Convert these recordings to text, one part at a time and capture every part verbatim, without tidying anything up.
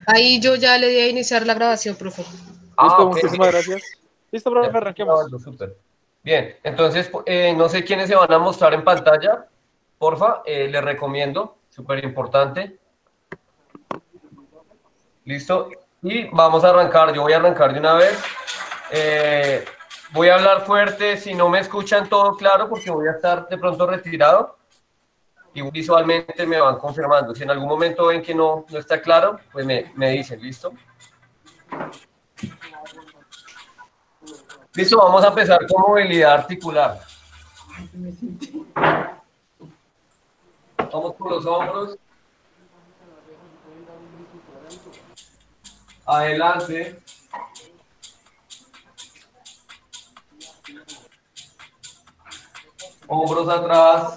Ahí yo ya le di a iniciar la grabación, profe. Ah, Listo, ok, muchísimas bien. gracias. Listo, Ya profe, estoy arranquemos. grabando, súper. Bien, entonces, eh, no sé quiénes se van a mostrar en pantalla. Porfa, eh, les recomiendo, súper importante. Listo. Y vamos a arrancar. Yo voy a arrancar de una vez. Eh, voy a hablar fuerte si no me escuchan todo claro, porque voy a estar de pronto retirado y visualmente me van confirmando. Si en algún momento ven que no, no está claro, pues me, me dicen, ¿listo? Listo, vamos a empezar con movilidad articular. Vamos por los hombros. Adelante. Hombros atrás.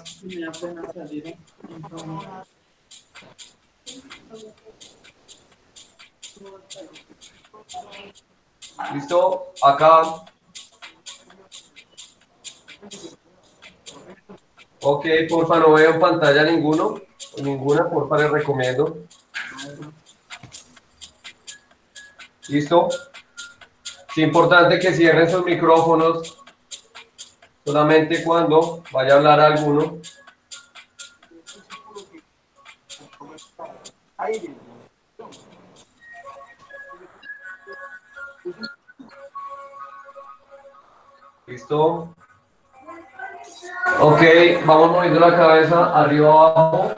¿Listo? Acá. Ok, porfa, no veo en pantalla ninguno. Ninguna, porfa, les recomiendo. ¿Listo? Es importante que cierren sus micrófonos solamente cuando vaya a hablar alguno. ¿Listo? Ok, vamos moviendo la cabeza arriba abajo.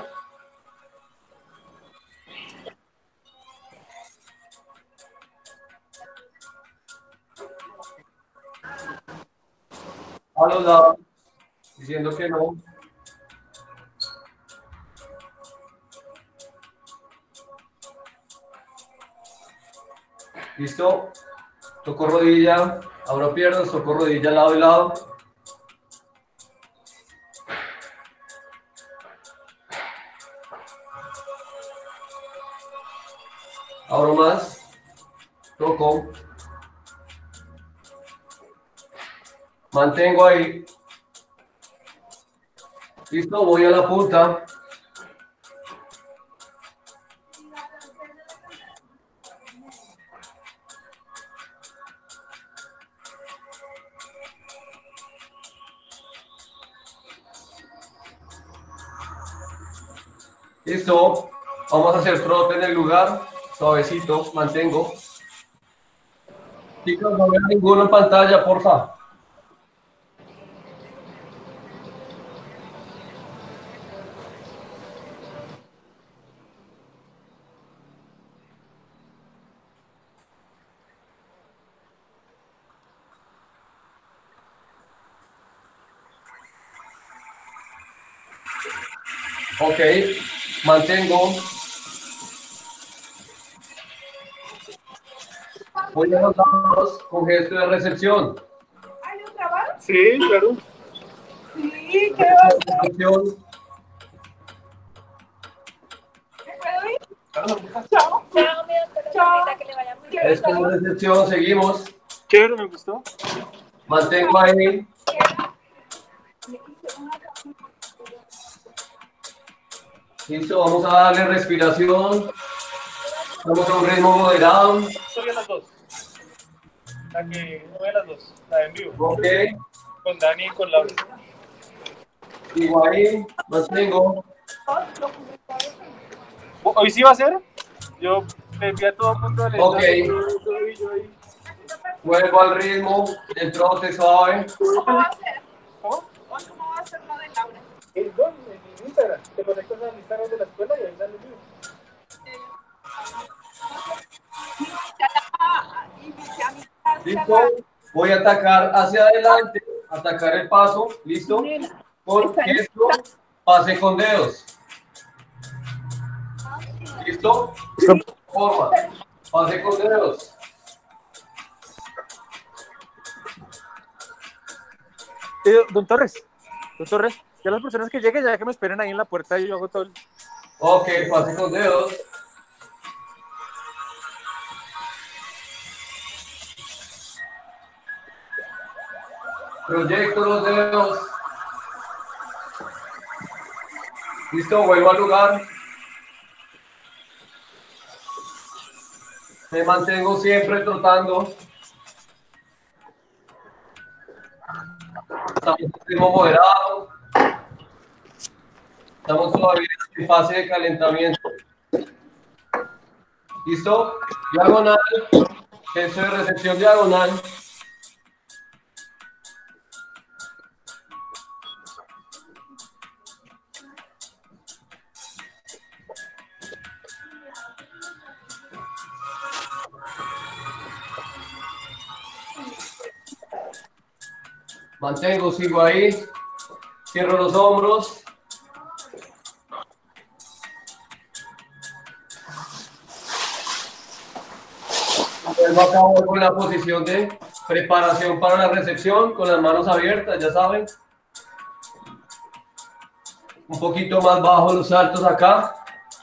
A los lados, diciendo que no. ¿Listo? Toco rodilla, abro piernas, toco rodilla lado y lado. Abro más, toco. Mantengo ahí. ¿Listo? Voy a la punta. ¿Listo? Vamos a hacer trote en el lugar. Suavecito, mantengo. Chicos, no veo ninguno en pantalla, porfa. Ok, mantengo. Voy a los lados con gesto de recepción. ¿Hay otra más? Sí, claro. Sí, ¿qué va a hacer? Recepción. ¿Me puedo ir? Chao. Chao, mi doctora. Chao. Que le vaya muy bien. Esto es recepción, seguimos. Chévere, me gustó. Mantengo ahí. Listo, vamos a darle respiración. Vamos a un ritmo moderado. Soy a las dos. La que no ve las dos, la de en vivo. Ok, Con Dani y con Laura. sigo ahí, mantengo. ¿Hoy sí va a ser? Yo le envié a todo el mundo el Ok, enlace. Yo ahí, yo ahí. vuelvo al ritmo del trote suave. ¿Cómo va a ser? ¿Cómo? ¿Hoy cómo va a ser lo de Laura? ¿En dónde? En Instagram. Te conectas al Instagram de la escuela y ahí sale el vivo. Ya la invité a mi casa. ¿Listo? Voy a atacar hacia adelante, atacar el paso. ¿Listo? Por gesto, pase con dedos. ¿Listo? Forma. Pase con dedos. Eh, don Torres, don Torres, ya las personas que lleguen, ya que me esperen ahí en la puerta y yo hago todo el... Ok, pase con dedos. Proyecto los dedos. Listo, vuelvo al lugar. Me mantengo siempre trotando. Estamos en ritmo moderado. Estamos todavía en fase de calentamiento. ¿Listo? Diagonal. Gesto de recepción diagonal. Mantengo, sigo ahí. Cierro los hombros. Vuelvo a cabo con la posición de preparación para la recepción, con las manos abiertas, ya saben. Un poquito más bajo los saltos acá.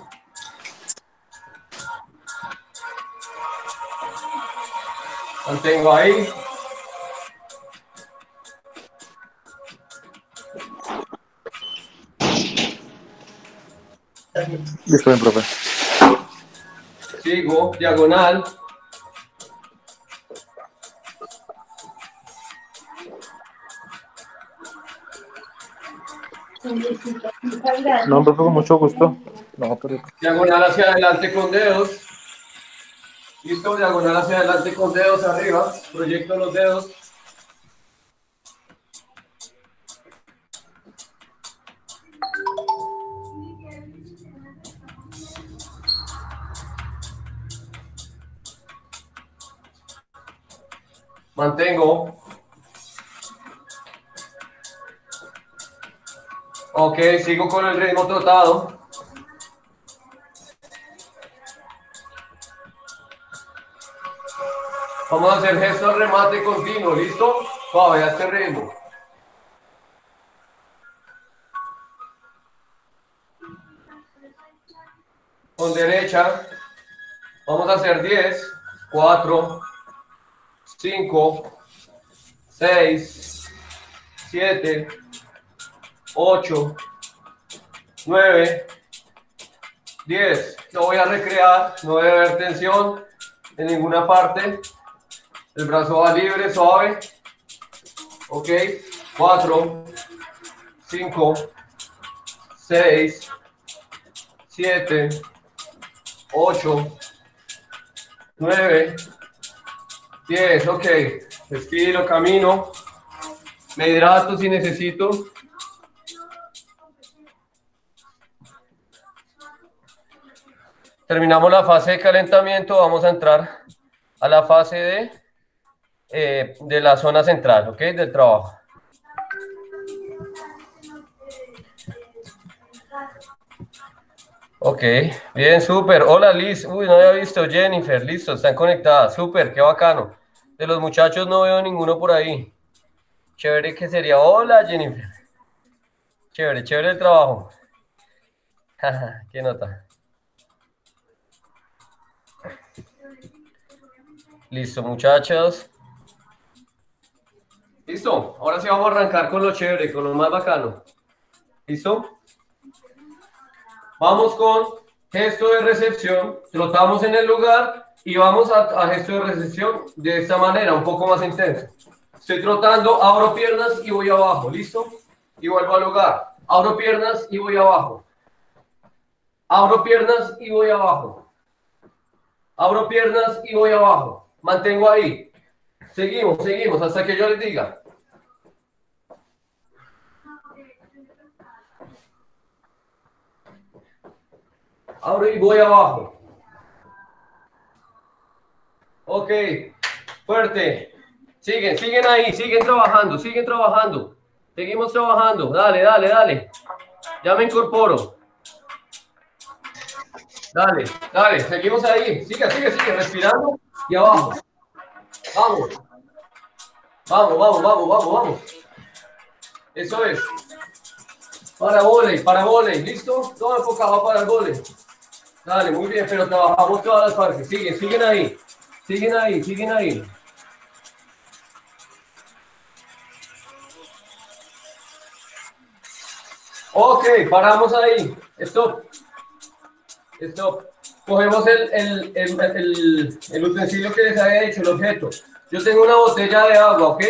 Mantengo ahí. Listo, bien, profe. Sigo, diagonal. No, profe, con mucho gusto. No, pero... Diagonal hacia adelante con dedos. Listo, diagonal hacia adelante con dedos arriba. Proyecto los dedos. Mantengo. Ok, sigo con el ritmo trotado. Vamos a hacer gesto de remate continuo, ¿listo? Suave, a este ritmo. Con derecha, vamos a hacer diez, cuatro, cinco, seis, siete, ocho, nueve, diez. Lo voy a recrear, no debe haber tensión en ninguna parte. El brazo va libre, suave. Ok, cuatro, cinco, seis, siete, ocho, nueve, diez. Ok, respiro, camino. Me hidrato si necesito. Terminamos la fase de calentamiento, vamos a entrar a la fase de, eh, de la zona central, ¿ok? Del trabajo. Ok, bien, súper. Hola Liz, uy, no había visto Jennifer, listo, están conectadas, súper, qué bacano. De los muchachos no veo ninguno por ahí. Chévere que sería, hola Jennifer. Chévere, chévere el trabajo. ¿Qué nota? Listo, muchachos. Listo, ahora sí vamos a arrancar con lo chévere, con lo más bacano. ¿Listo? Vamos con gesto de recepción, trotamos en el lugar y vamos a, a gesto de recepción de esta manera, un poco más intenso. Estoy trotando, abro piernas y voy abajo, ¿listo? Y vuelvo al lugar. Abro piernas y voy abajo. Abro piernas y voy abajo. Abro piernas y voy abajo. Mantengo ahí. Seguimos, seguimos hasta que yo les diga. Abro y voy abajo. Ok, fuerte. Siguen, siguen ahí, siguen trabajando, siguen trabajando. Seguimos trabajando. Dale, dale, dale. Ya me incorporo. Dale, dale, seguimos ahí. Sigue, sigue, sigue, respirando y abajo. Vamos. Vamos, vamos, vamos, vamos, vamos. Eso es. Para volei, para volei. ¿Listo? Todo enfocado para el volei. Dale, muy bien, pero trabajamos todas las partes. Siguen, siguen ahí. Siguen ahí, siguen ahí. Ok, paramos ahí. Stop. Stop. cogemos el, el, el, el, el utensilio que les había dicho, el objeto. Yo tengo una botella de agua, ¿ok?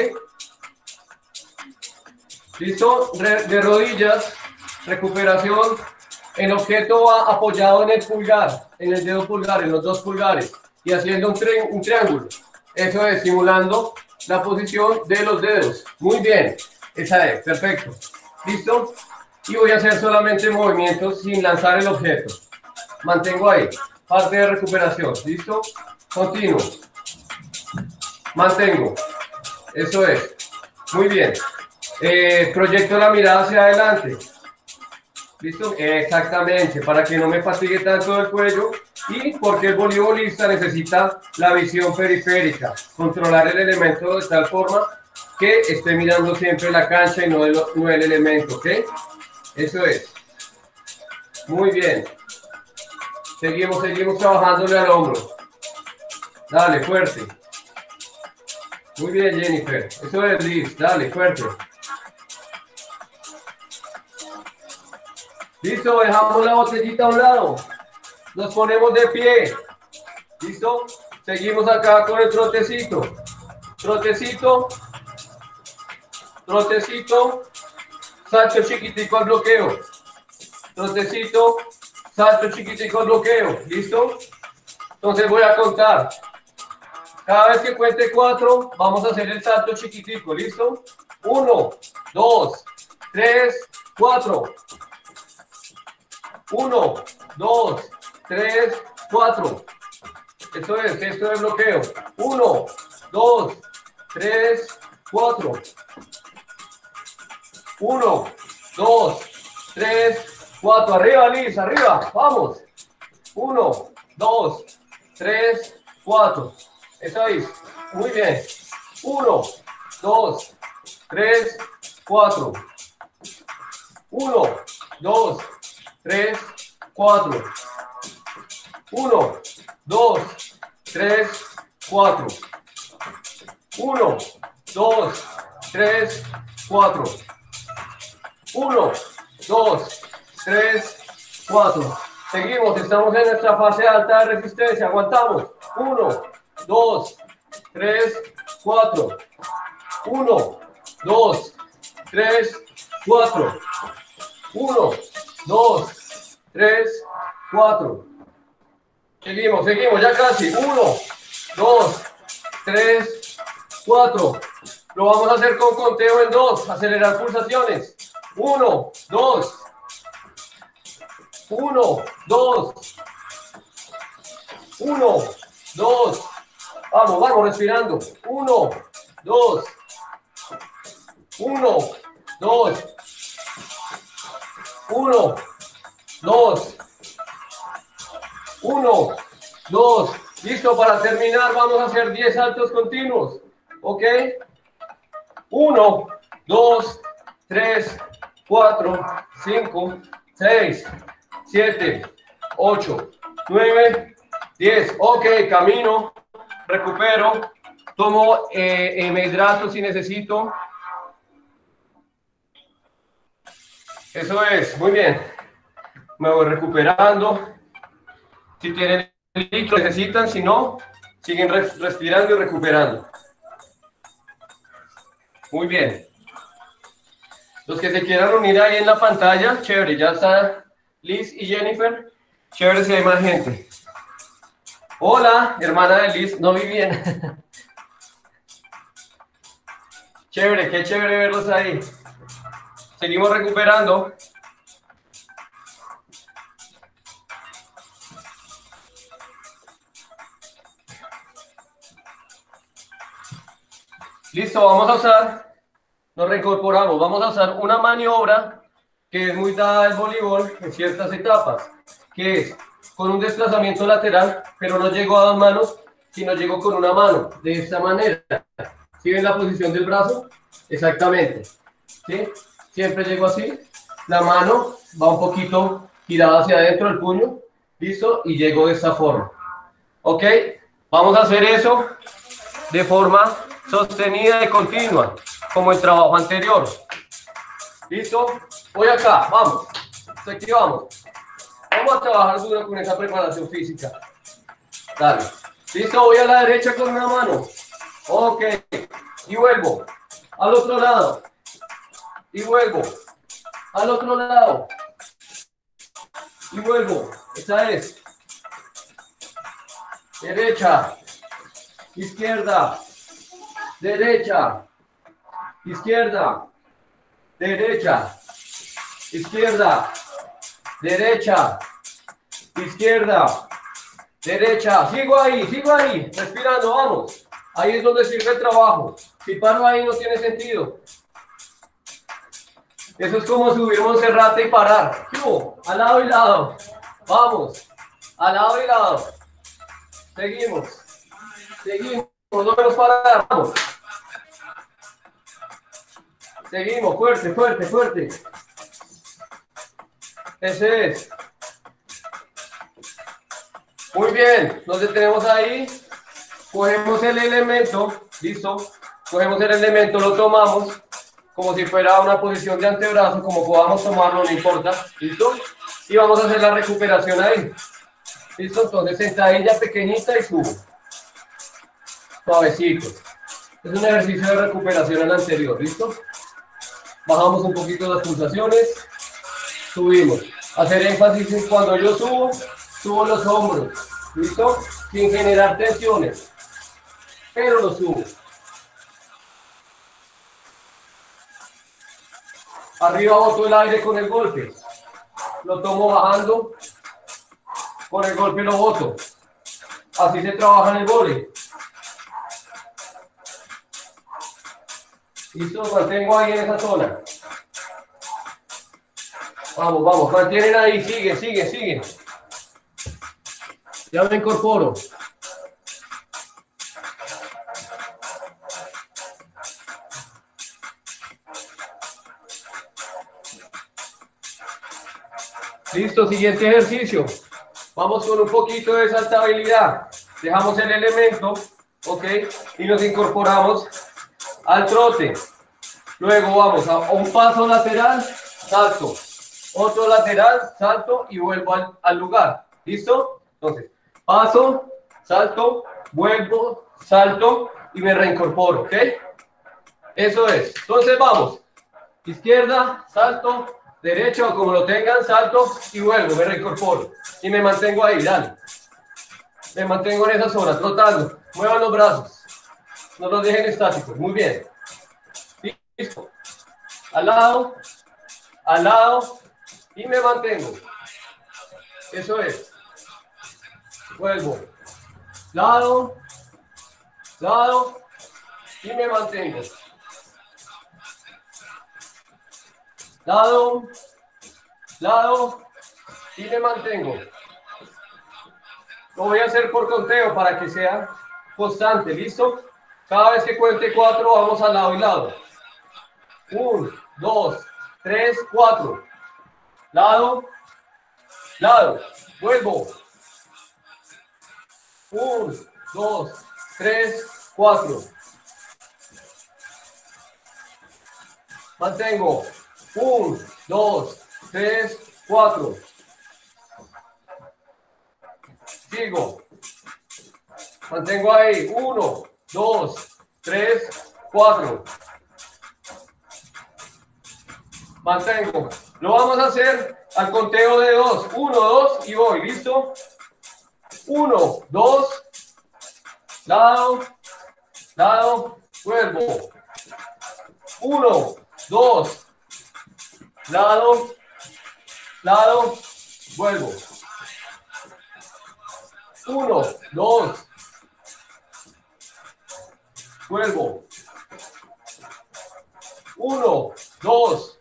¿Listo? Re, de rodillas, recuperación. El objeto va apoyado en el pulgar, en el dedo pulgar, en los dos pulgares, y haciendo un, tri un triángulo. Eso es, simulando la posición de los dedos. Muy bien, esa es, perfecto. ¿Listo? Y voy a hacer solamente movimientos sin lanzar el objeto. Mantengo ahí, parte de recuperación. ¿Listo? Continuo. Mantengo. Eso es. Muy bien. Eh, proyecto la mirada hacia adelante. ¿Listo? Exactamente, para que no me fatigue tanto el cuello y porque el voleibolista necesita la visión periférica, controlar el elemento de tal forma que esté mirando siempre la cancha y no el, no el elemento, ¿ok? Eso es. Muy bien. Seguimos, seguimos trabajándole al hombro. Dale, fuerte. Muy bien, Jennifer. Eso es, Liz. Dale, fuerte. Listo, dejamos la botellita a un lado. Nos ponemos de pie. ¿Listo? Seguimos acá con el trotecito. Trotecito. Trotecito. Salto chiquitico al bloqueo. Trotecito. Salto chiquitico al bloqueo. ¿Listo? Entonces voy a contar. Cada vez que cuente cuatro, vamos a hacer el salto chiquitico. ¿Listo? Uno, dos, tres, cuatro. Uno, dos, tres, cuatro. Eso es, gesto de bloqueo. Uno, dos, tres, cuatro. Uno, dos, tres, cuatro. Arriba, Liz, arriba. Vamos. Uno, dos, tres, cuatro. Eso es. Muy bien. Uno, dos, tres, cuatro. Uno, dos, tres, cuatro. Uno, dos, tres, cuatro. Uno, dos, tres, cuatro. Uno, dos, tres, cuatro. Seguimos, estamos en nuestra fase alta de resistencia. Aguantamos. Uno, dos, tres, cuatro. Uno, dos, tres, cuatro. Uno, dos, tres, cuatro. Seguimos, seguimos, ya casi. Uno, dos, tres, cuatro. Lo vamos a hacer con conteo en dos. Acelerar pulsaciones. Uno, dos. Uno, dos. Uno, dos. Vamos, vamos, respirando. Uno, dos. Uno, dos. Uno, dos. Uno, dos. Listo, para terminar vamos a hacer diez saltos continuos. ¿Ok? Uno, dos, tres, cuatro, cinco, seis, siete, ocho, nueve, diez. Ok, camino, recupero, tomo, eh, eh, me hidrato si necesito. Eso es, muy bien. Me voy recuperando. Si tienen líquido, necesitan, si no, siguen res respirando y recuperando. Muy bien. Los que se quieran unir ahí en la pantalla, chévere, ya está Liz y Jennifer. Chévere si hay más gente. Hola, hermana de Liz, no vi bien. Chévere, qué chévere verlos ahí. Seguimos recuperando. Listo, vamos a usar, nos reincorporamos, vamos a usar una maniobra que es muy dada al voleibol en ciertas etapas, que es con un desplazamiento lateral, pero no llego a dos manos, sino llego con una mano, de esta manera. ¿Sí ven la posición del brazo? Exactamente. ¿Sí? Siempre llego así, la mano va un poquito girada hacia adentro del puño, listo, y llego de esta forma. ¿Ok? Vamos a hacer eso de forma sostenida y continua, como el trabajo anterior. ¿Listo? Voy acá, vamos. Aquí vamos. Vamos a trabajar duro con esa preparación física. Dale. Listo, voy a la derecha con una mano. Ok. Y vuelvo. Al otro lado. Y vuelvo. Al otro lado. Y vuelvo. Esa es. Derecha. Izquierda. Derecha. Izquierda. Derecha. Izquierda. Derecha. Izquierda. Derecha. Sigo ahí, sigo ahí. Respirando, vamos. Ahí es donde sirve el trabajo. Si paro ahí no tiene sentido. Eso es como subir Monserrate y parar. ¿Qué? Al lado y lado. Vamos. Al lado y lado. Seguimos. Seguimos. No nos parar. Vamos. Seguimos. Fuerte, fuerte, fuerte. Ese es. Muy bien. Nos detenemos ahí. Cogemos el elemento. Listo. Cogemos el elemento, lo tomamos. Como si fuera una posición de antebrazo, como podamos tomarlo, no importa, ¿listo? Y vamos a hacer la recuperación ahí, ¿listo? Entonces sentadilla pequeñita y subo, suavecito. Es un ejercicio de recuperación al anterior, ¿listo? Bajamos un poquito las pulsaciones, subimos. Hacer énfasis en cuando yo subo, subo los hombros, ¿listo? Sin generar tensiones, pero lo subo. Arriba boto el aire con el golpe. Lo tomo bajando. Con el golpe lo boto. Así se trabaja en el vóley. Listo, mantengo ahí en esa zona. Vamos, vamos, mantienen ahí, sigue, sigue, sigue. Ya me incorporo. Listo, siguiente ejercicio. Vamos con un poquito de saltabilidad. Dejamos el elemento, ok, y nos incorporamos al trote. Luego vamos a un paso lateral, salto. Otro lateral, salto y vuelvo al, al lugar. ¿Listo? Entonces, paso, salto, vuelvo, salto y me reincorporo, ¿ok? Eso es. Entonces vamos. Izquierda, salto. Derecho, como lo tengan, salto y vuelvo, me reincorporo. Y me mantengo ahí, dale. Me mantengo en esa zona, trotando. Muevan los brazos. No los dejen estáticos. Muy bien. Listo. Al lado, al lado y me mantengo. Eso es. Vuelvo. Lado, lado y me mantengo. Lado, lado y me mantengo. Lo voy a hacer por conteo para que sea constante, ¿listo? Cada vez que cuente cuatro, vamos al lado y lado. Un, dos, tres, cuatro. Lado, lado. Vuelvo. Un, dos, tres, cuatro. Mantengo. Un, dos, tres, cuatro. Sigo. Mantengo ahí. Uno, dos, tres, cuatro. Mantengo. Lo vamos a hacer al conteo de dos. Uno, dos y voy. ¿Listo? Uno, dos. Lado, lado, vuelvo. Uno, dos. Lado, lado, vuelvo. Uno, dos. Vuelvo. Uno, dos.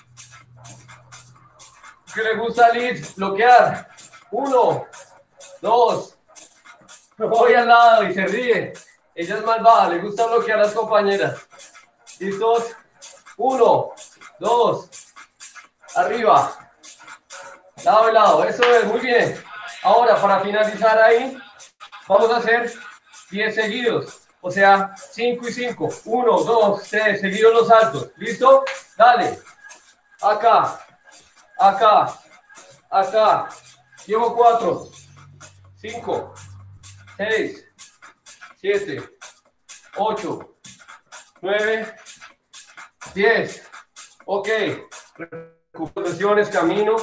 Que le gusta Liz, bloquear. Uno, dos. Me voy al lado y se ríe. Ella es malvada, le gusta bloquear a las compañeras. ¿Listos? Uno, dos. Arriba, lado y lado, eso es, muy bien. Ahora, para finalizar ahí, vamos a hacer diez seguidos, o sea, cinco y cinco. uno, dos, tres, seguidos los saltos. ¿Listo? Dale. Acá, acá, acá, Llevo cuatro, cinco, seis, siete, ocho, nueve, diez. Ok. Recuperaciones, camino.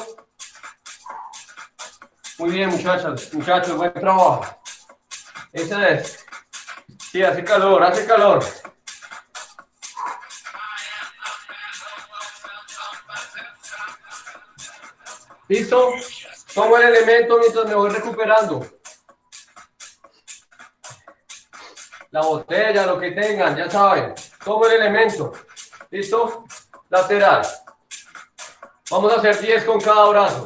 Muy bien, muchachos. Muchachos, buen trabajo. Esa es. Sí, hace calor, hace calor. ¿Listo? Tomo el elemento mientras me voy recuperando. La botella, lo que tengan, ya saben. Tomo el elemento. ¿Listo? Lateral. Vamos a hacer diez con cada brazo.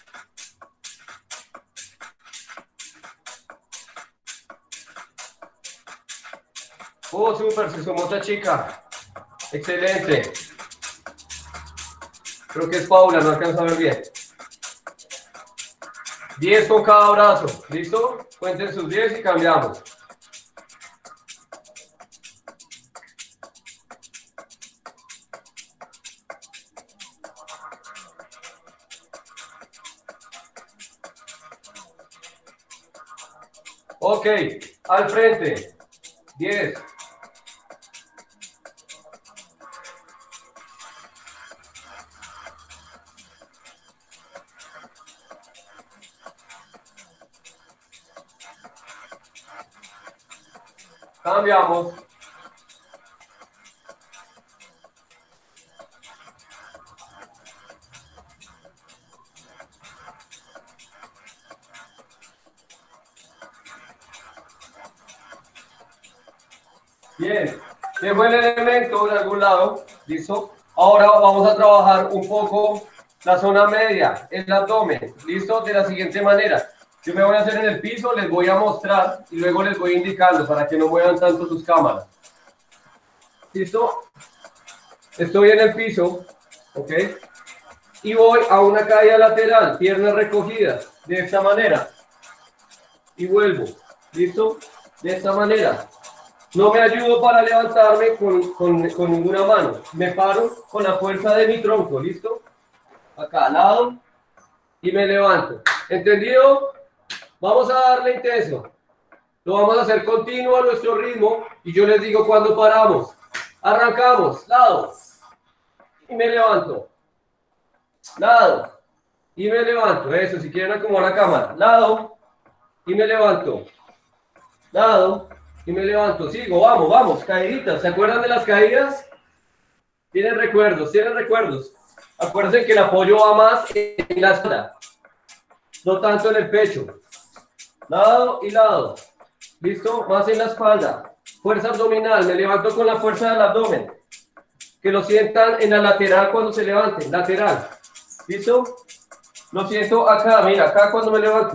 Oh, súper, se sumó otra chica. Excelente. Creo que es Paula, no alcanzo a ver bien. diez con cada brazo. ¿Listo? Cuenten sus diez y cambiamos. Ok, al frente. diez. Cambiamos. Bien, dejo el elemento de algún lado, ¿listo? Ahora vamos a trabajar un poco la zona media, el abdomen, ¿listo? De la siguiente manera. Yo me voy a hacer en el piso, les voy a mostrar y luego les voy indicando para que no muevan tanto sus cámaras. ¿Listo? Estoy en el piso, ¿ok? Y voy a una caída lateral, piernas recogidas, de esta manera. Y vuelvo, ¿listo? De esta manera. No me ayudo para levantarme con, con, con ninguna mano. Me paro con la fuerza de mi tronco, ¿listo? Acá al lado. Y me levanto. ¿Entendido? Vamos a darle intenso. Lo vamos a hacer continuo a nuestro ritmo. Y yo les digo cuando paramos. Arrancamos. Lado. Y me levanto. Lado. Y me levanto. Eso, si quieren acomodar la cámara. Lado. Y me levanto. Lado. Y me levanto, sigo, vamos, vamos, caíditas. ¿Se acuerdan de las caídas? Tienen recuerdos, tienen recuerdos. Acuérdense que el apoyo va más en la espalda, no tanto en el pecho. Lado y lado. ¿Listo? Más en la espalda. Fuerza abdominal, me levanto con la fuerza del abdomen. Que lo sientan en la lateral cuando se levanten, lateral. ¿Listo? Lo siento acá, mira, acá cuando me levanto.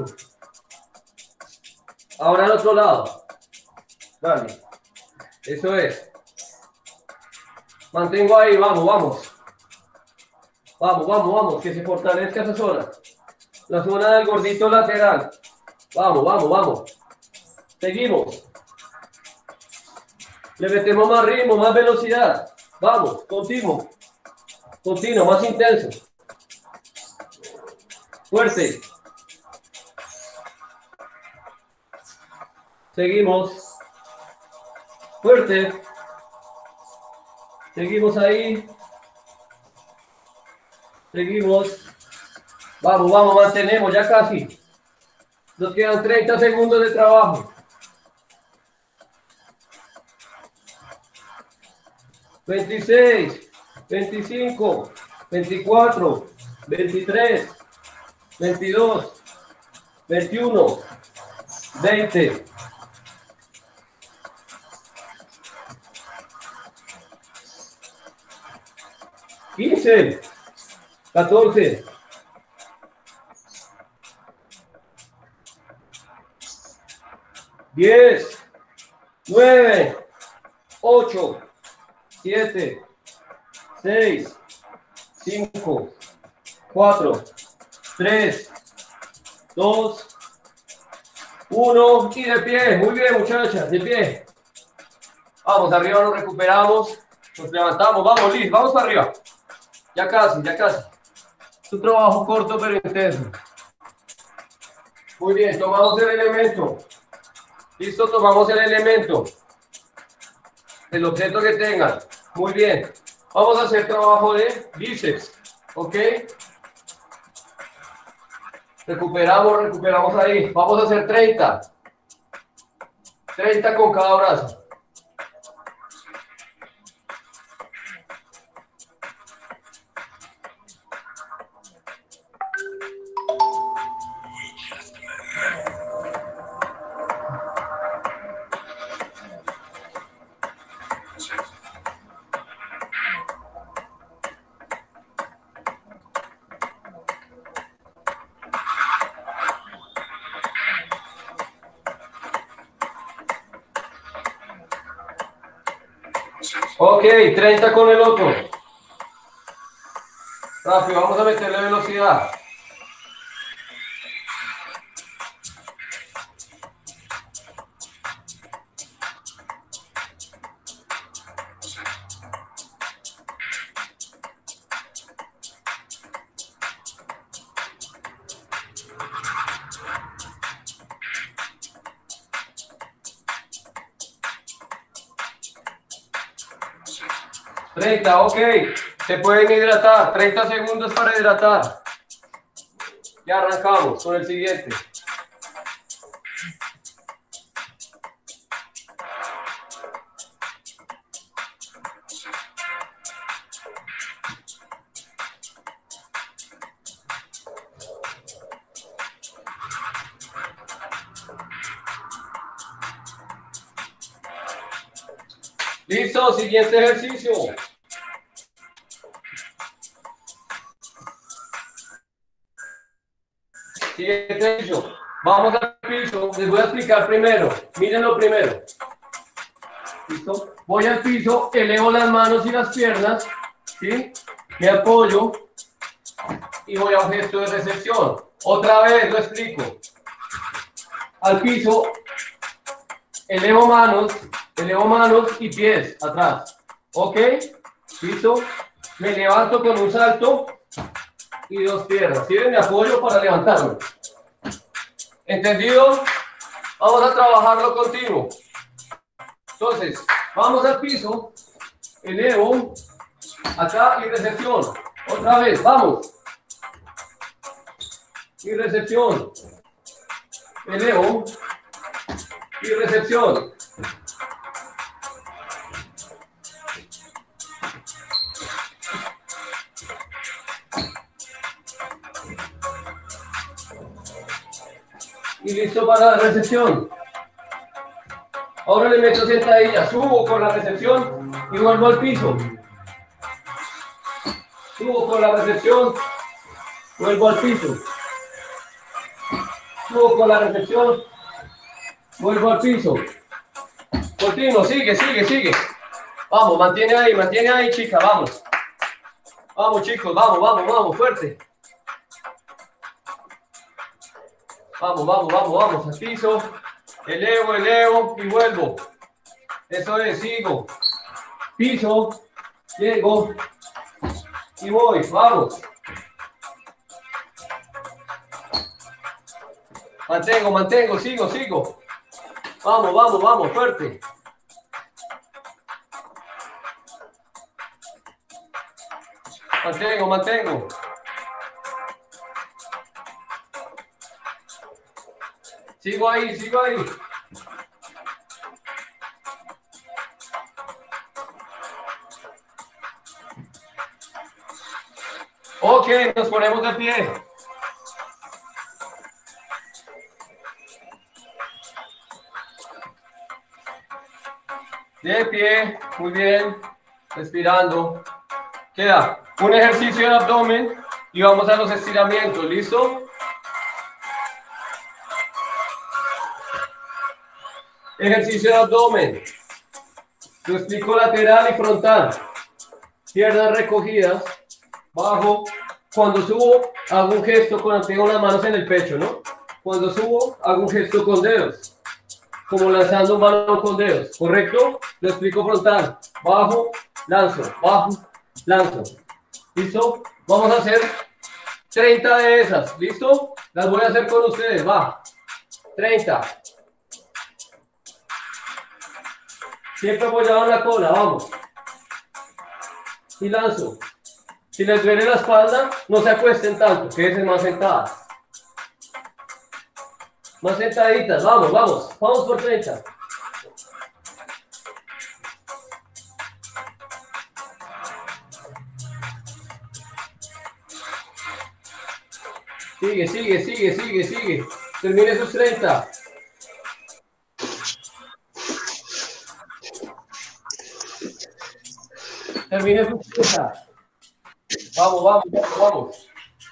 Ahora al otro lado. Dale, eso es. Mantengo ahí, vamos, vamos. Vamos, vamos, vamos, que se fortalezca esa zona. La zona del gordito lateral. Vamos, vamos, vamos. Seguimos. Le metemos más ritmo, más velocidad. Vamos, continuo. Continuo, más intenso. Fuerte. Seguimos. Fuerte. Seguimos ahí. Seguimos. Vamos, vamos, mantenemos ya casi. Nos quedan treinta segundos de trabajo. veintiséis, veinticinco, veinticuatro, veintitrés, veintidós, veintiuno, veinte. quince, catorce, diez, nueve, ocho, siete, seis, cinco, cuatro, tres, dos, uno y de pie. Muy bien, muchachas, de pie. Vamos, arriba nos recuperamos, nos levantamos, vamos, Liz, vamos para arriba. Ya casi, ya casi. Es un trabajo corto pero intenso. Muy bien, tomamos el elemento. Listo, tomamos el elemento. El objeto que tengan. Muy bien. Vamos a hacer trabajo de bíceps. ¿Ok? Recuperamos, recuperamos ahí. Vamos a hacer treinta. treinta con cada brazo. Ok, treinta con el otro. Rápido, vamos a meterle velocidad. treinta, ok. Se pueden hidratar. treinta segundos para hidratar. Ya arrancamos con el siguiente. Listo, siguiente ejercicio. Siguiente ejercicio. Vamos al piso. Les voy a explicar primero. Mírenlo primero. ¿Listo? Voy al piso, elevo las manos y las piernas. ¿Sí? Me apoyo y voy a un gesto de recepción. Otra vez lo explico. Al piso, elevo manos. Elevo manos y pies atrás. ¿Ok? ¿Listo? Me levanto con un salto y dos piernas. ¿Sí? Me apoyo para levantarme. ¿Entendido? Vamos a trabajarlo continuo. Entonces, vamos al piso. Elevo. Acá y recepción. Otra vez, vamos. Y recepción. Elevo. Y recepción. Y listo para la recepción. Ahora le meto sentadilla, subo con la recepción y vuelvo al piso. Subo con la recepción, vuelvo al piso. Subo con la recepción, vuelvo al piso. Continuo, sigue, sigue, sigue. Vamos, mantiene ahí, mantiene ahí, chica, vamos. Vamos, chicos, vamos, vamos, vamos, fuerte. Vamos, vamos, vamos, vamos, al piso. Elevo, elevo y vuelvo. Eso es, sigo. Piso, llego y voy, vamos. Mantengo, mantengo, sigo, sigo. Vamos, vamos, vamos, fuerte. Mantengo, mantengo. Sigo ahí, sigo ahí. Ok, nos ponemos de pie. De pie, muy bien. Respirando. Queda un ejercicio de abdomen y vamos a los estiramientos, ¿listo? Ejercicio de abdomen. Lo explico lateral y frontal. Piernas recogidas. Bajo. Cuando subo, hago un gesto cuando tengo las manos en el pecho, ¿no? Cuando subo, hago un gesto con dedos. Como lanzando un balón con dedos. ¿Correcto? Lo explico frontal. Bajo, lanzo. Bajo, lanzo. ¿Listo? Vamos a hacer treinta de esas, ¿listo? Las voy a hacer con ustedes, va. treinta. Siempre apoyado en la cola, vamos. Y lanzo. Si les duele la espalda, no se acuesten tanto, quédense más sentadas. Más sentaditas, vamos, vamos. Vamos por treinta. Sigue, sigue, sigue, sigue, sigue. Termine sus treinta. Termine sus treinta. Vamos, vamos, vamos, vamos.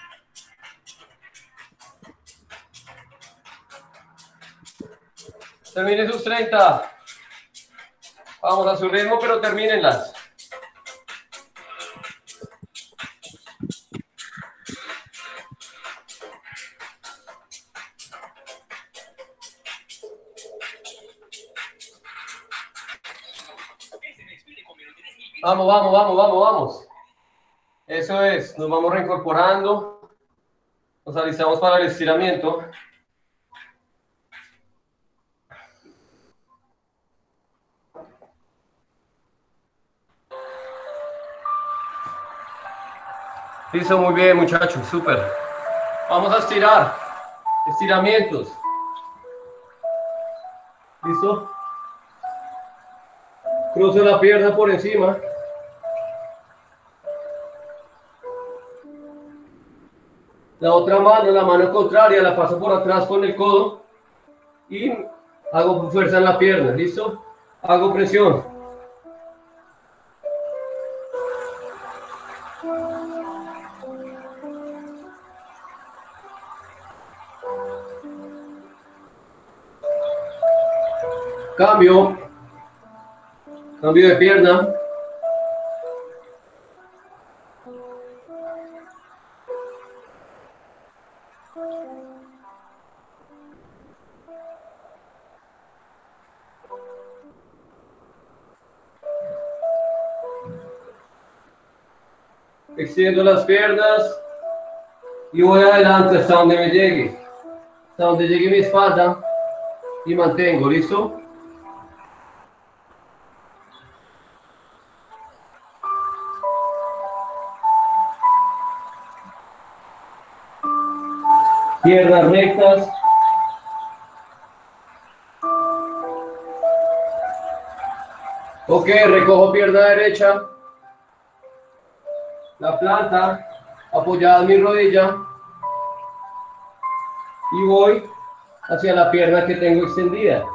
Termine sus treinta. Vamos a su ritmo, pero termínenlas. Vamos, vamos, vamos, vamos, vamos. Eso es, nos vamos reincorporando. Nos alistamos para el estiramiento. Listo, muy bien, muchachos, súper. Vamos a estirar. Estiramientos. ¿Listo? Cruzo la pierna por encima. La otra mano, la mano contraria, la paso por atrás con el codo y hago fuerza en la pierna, ¿listo? Hago presión. Cambio. Cambio de pierna. Extiendo las piernas y voy adelante hasta donde me llegue, hasta donde llegue mi espalda y mantengo, ¿listo? Piernas rectas. Ok, recojo pierna derecha. La planta apoyada en mi rodilla. Y voy hacia la pierna que tengo extendida.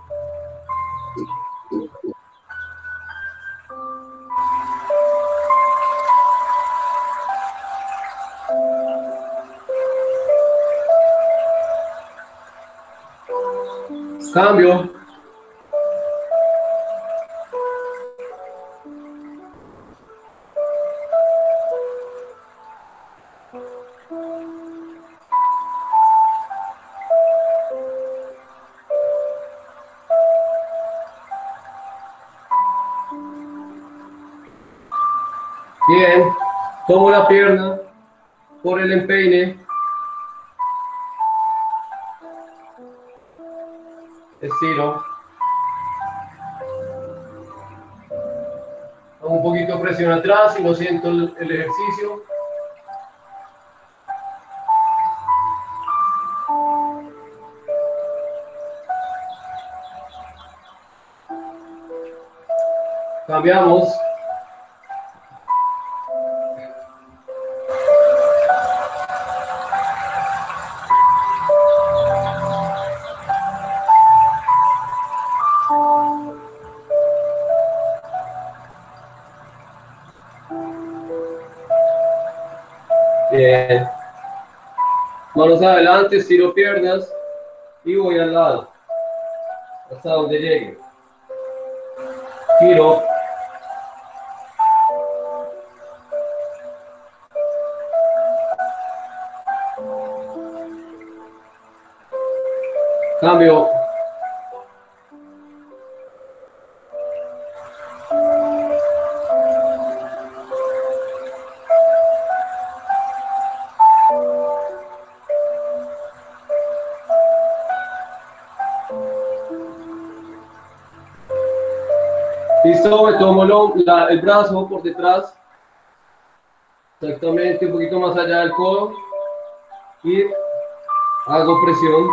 Cambio. Bien, tomo la pierna por el empeine. Estiro. Hago un poquito de presión atrás y no siento el, el ejercicio. Cambiamos. Bien. Manos adelante, estiro piernas y voy al lado hasta donde llegue. Giro. Cambio. Listo, me tomo lo- la- el brazo por detrás. Exactamente, un poquito más allá del codo. Y hago presión.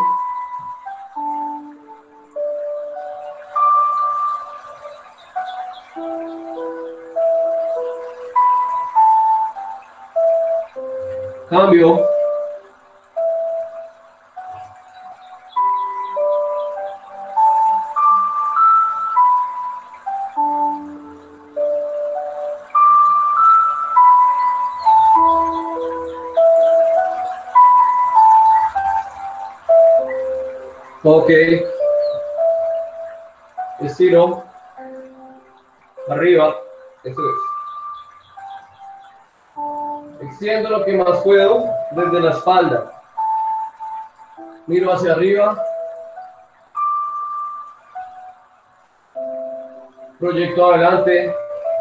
Cambio. Ok. Estiro. Arriba. Eso es. Extiendo lo que más puedo desde la espalda. Miro hacia arriba. Proyecto adelante.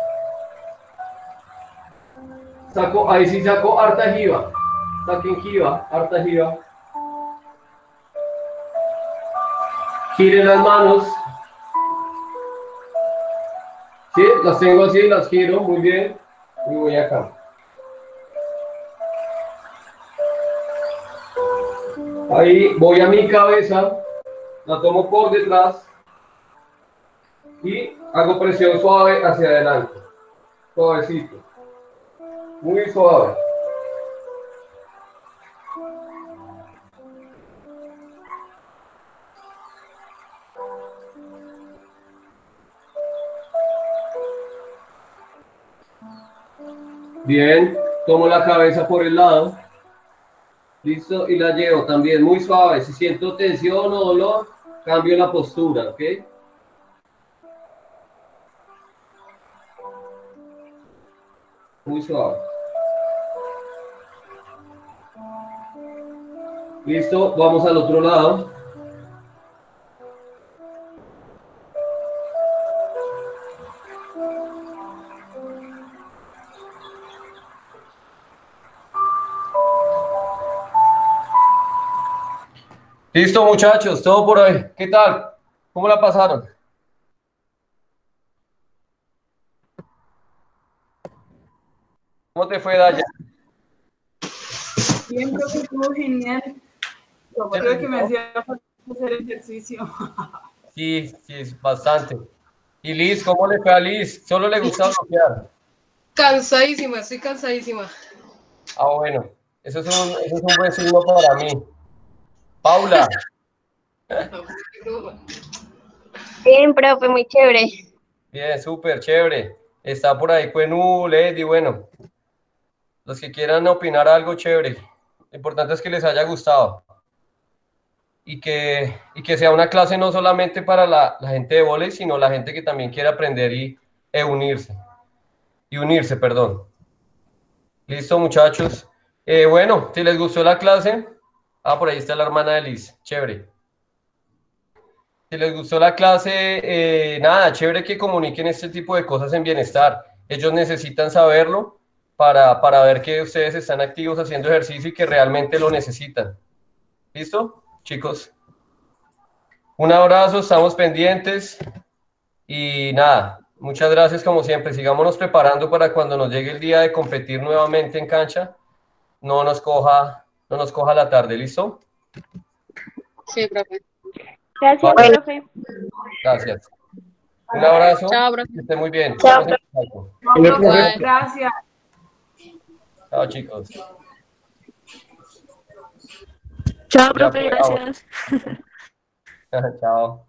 Saco, ahí sí saco harta jiba. Saquen jiba, harta jiba. Gire las manos. Sí, las tengo así, las giro, muy bien. Y voy acá. Ahí voy a mi cabeza, la tomo por detrás y hago presión suave hacia adelante. Suavecito. Muy suave. Bien, tomo la cabeza por el lado. Listo, y la llevo también muy suave. Si siento tensión o dolor, cambio la postura, ¿ok? Muy suave. Listo, vamos al otro lado. Listo, muchachos, todo por hoy. ¿Qué tal? ¿Cómo la pasaron? ¿Cómo te fue, Daya? Bien, profe, estuvo genial. Yo creo que me hacía falta hacer ejercicio. Sí, sí, es bastante. ¿Y Liz, cómo le fue a Liz? ¿Solo le gusta bloquear? Cansadísima, estoy cansadísima. Ah, bueno, eso es un, eso es un buen signo para mí. Paula, Bien, profe, muy chévere. bien, súper, chévere. Está por ahí Cuenú, Lady, bueno, los que quieran opinar algo chévere. Lo importante es que les haya gustado. Y que, y que sea una clase no solamente para la, la gente de vóley, sino la gente que también quiere aprender y e unirse. Y unirse, perdón. Listo, muchachos. Eh, bueno, si les gustó la clase. Ah, por ahí está la hermana de Liz. Chévere. Si les gustó la clase, eh, nada, chévere que comuniquen este tipo de cosas en bienestar. Ellos necesitan saberlo para, para ver que ustedes están activos haciendo ejercicio y que realmente lo necesitan. ¿Listo, chicos? Un abrazo, estamos pendientes y nada, muchas gracias como siempre. Sigámonos preparando para cuando nos llegue el día de competir nuevamente en cancha, no nos coja, no nos coja la tarde, ¿listo? Sí, profe. Gracias, Vale. profe. Gracias. Un abrazo. Chao, profe. Que esté muy bien. Chao, Estamos en contacto. No, profe, Bye. gracias. Chao, chicos. Chao, Ya, profe, pues, gracias. Chao.